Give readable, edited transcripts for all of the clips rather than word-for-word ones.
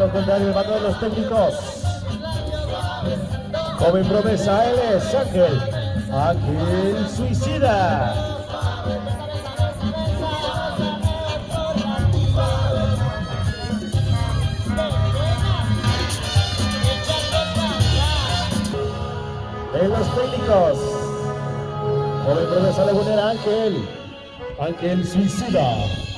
Contrario, el mando de los técnicos. Joven promesa, él es Ángel Suicida. De los técnicos. Joven promesa lagunera, Ángel Suicida.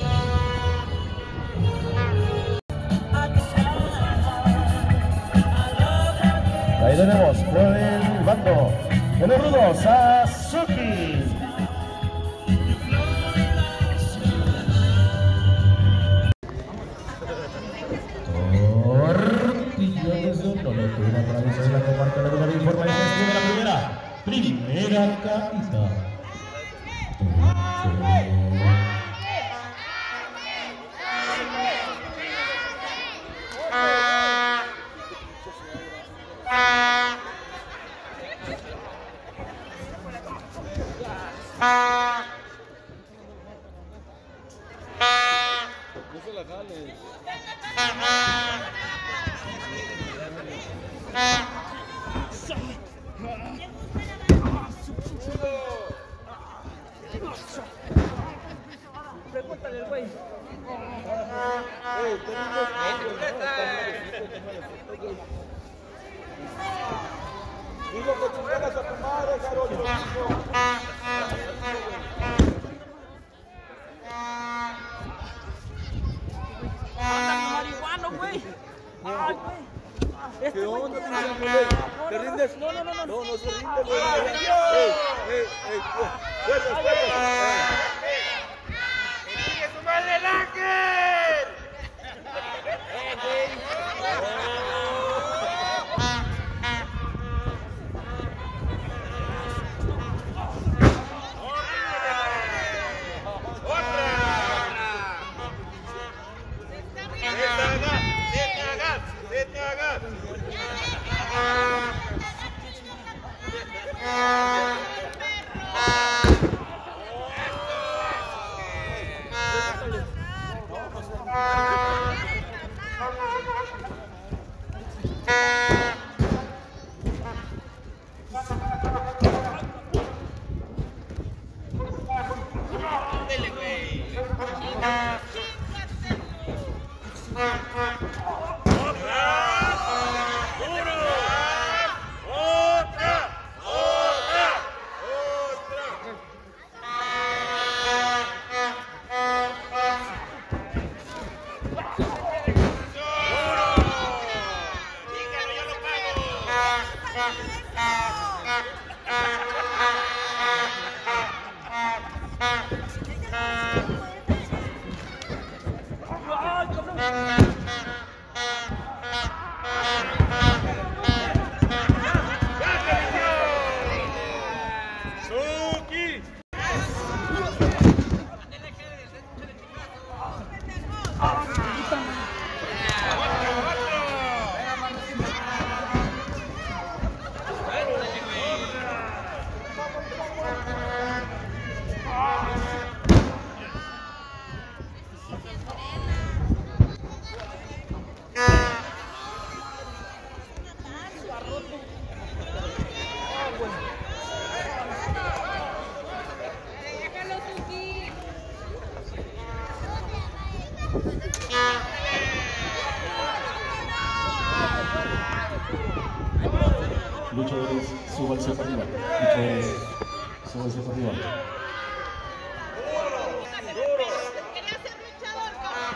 Ahí tenemos por el bando de los rudos Azuki. Tortillones de un lote, una tradición en la comarca de la información de la primera capita. No se la jales. Pregúntale al güey. Digo que chingaras a tu madre, Carolina. Marihuano, güey. Ay, güey. ¿Qué onda, güey? ¿Te rindes? No. No se rinde, güey. Fuerte. ¡Sigue su madre el Ángel! Luchadores, súbanse para arriba. Luchadores, súbanse para arriba. Quería ser luchador,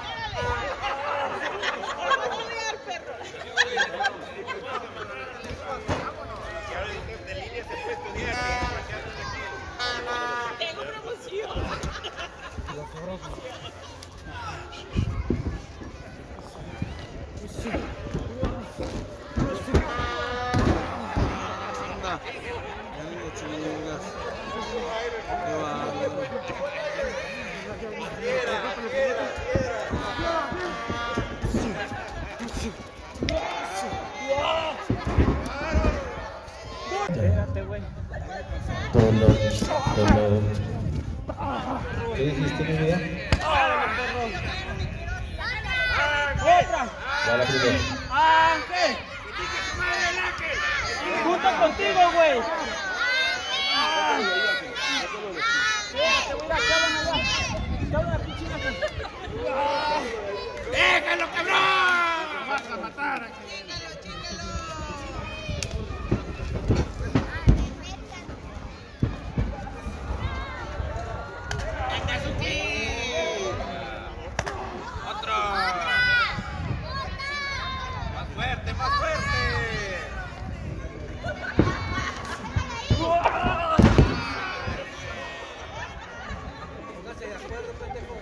tengo promoción. ¿Qué dijiste, mi vida? ¡Otra! Va la primera. ¡Ángel! ¡Junto contigo, güey! Te voy a dar, cabrón, allá. Cabrón, pichina. ¡Déjalo, cabrón! ¡Vas a matar aquí! ¡Más fuerte! Póngase de acuerdo, pendejo.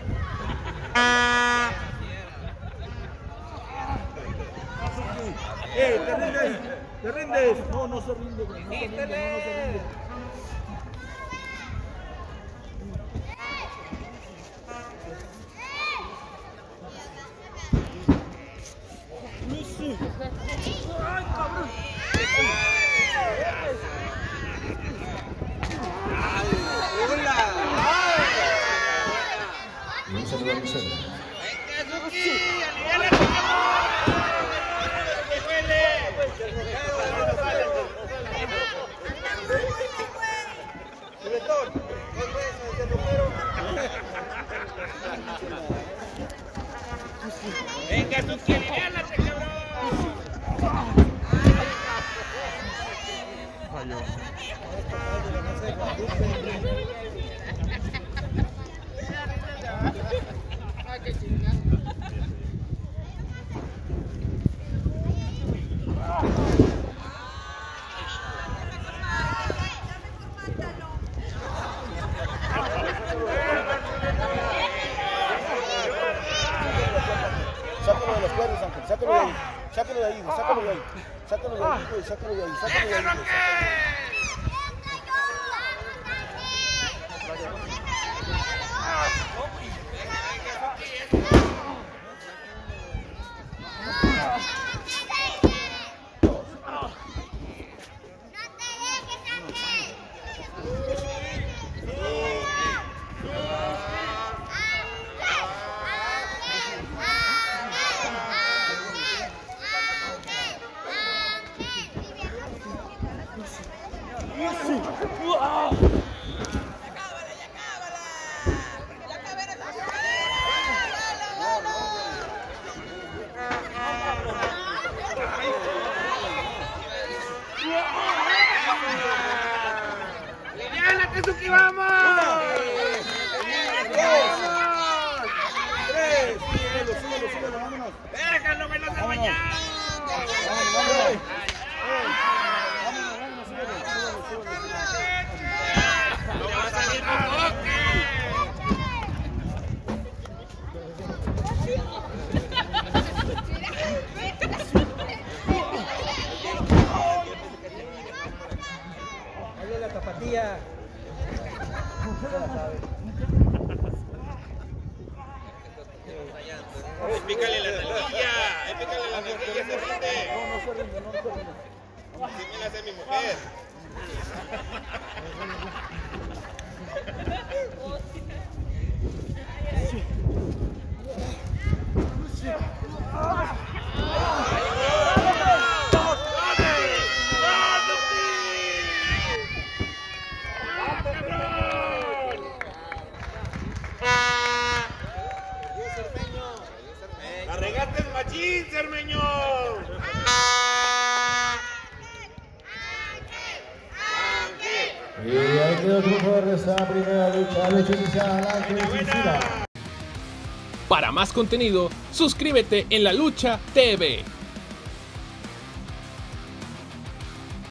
¡Ey, te rindes! ¡Te rindes! No, no se rinde, güey. No se rinde, no se rinde. ¡Ay, cabrón! Un saludo a Luis. Venga, Suki, aliviánate, cabrón. Sácalo de las cuerdas, Ángel, sácalo de ahí, sácalo de ahí, sácalo de ahí, sácalo de ahí, güey, sácalo de ahí, sácalo de ahí. ¡Aliviánate, Suki, vamos! Súbelo, vámonos. ¡Déjalo, que no se vaya! ¡No va a salir un toque! Ahí es la tapatía. Pícale la nalguilla, pícale la nalguilla, se rinde. No se rinde, no se rinde. Así me la hace mi mujer. ¡La regaste machín, Cermeño! Y ahí quedó el triunfo de esta primera lucha. Lucha inicial, Ángel Cecilia. Para más contenido, suscríbete en La Lucha TV.